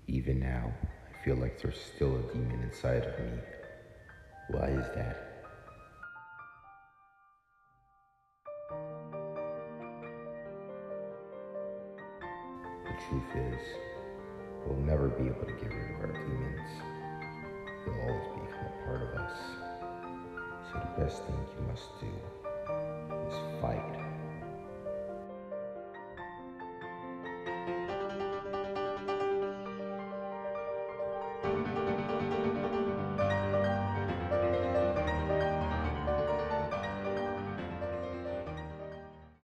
Even now, I feel like there's still a demon inside of me. Why is that? The truth is, we'll never be able to get rid of our demons. They'll always become a part of us. So the best thing you must do